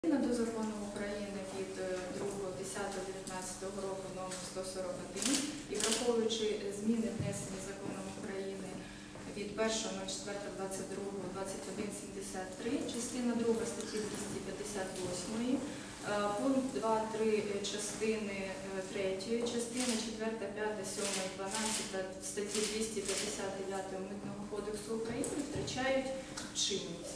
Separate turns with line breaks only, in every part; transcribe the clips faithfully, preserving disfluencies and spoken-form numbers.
До закону України від другого десятого дев'ятнадцятого року номер сто сорок один і враховуючи зміни внесені законом України від першого четвертого двадцять другого двадцять один сімдесят три, частина друга статті двісті п'ятдесят восьмої, пункт два три частини третьої, частини четверта, п'ята, сьома і дванадцята статті двісті п'ятдесят дев'ятої Митного кодексу України втрачають чинність.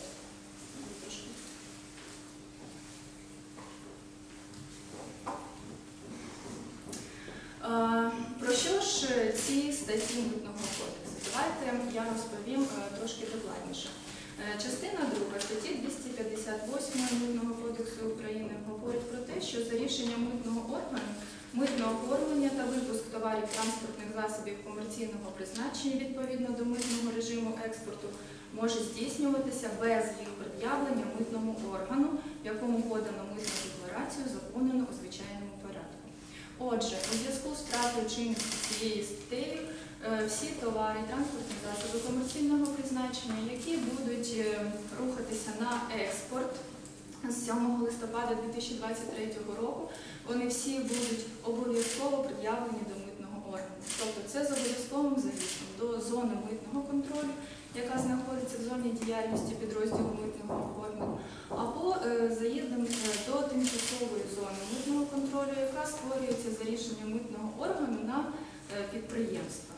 Про що ж ці статті Митного кодексу? Давайте я розповім трошки докладніше. Частина друга статті двісті п'ятдесят восьмої Митного кодексу України говорить про те, що за рішенням митного органу митне оформлення та випуск товарів транспортних засобів комерційного призначення відповідно до митного режиму експорту може здійснюватися без їх пред'явлення митному органу, в якому подано митну декларацію, заповнену у звичайному порядку. Отже, у зв'язку з втратою чинності цієї статті всі товари, транспортні засоби комерційного призначення, які будуть рухатися на експорт з сьомого листопада дві тисячі двадцять третього року, вони всі будуть обов'язково пред'явлені до митного органу. Тобто це з обов'язковим заїздом до зони митного контролю, яка знаходиться в зоні діяльності підрозділу митного органу, або заїздом до тимчасової зони митного контролю, яка створюється за рішенням митного органу на підприємства.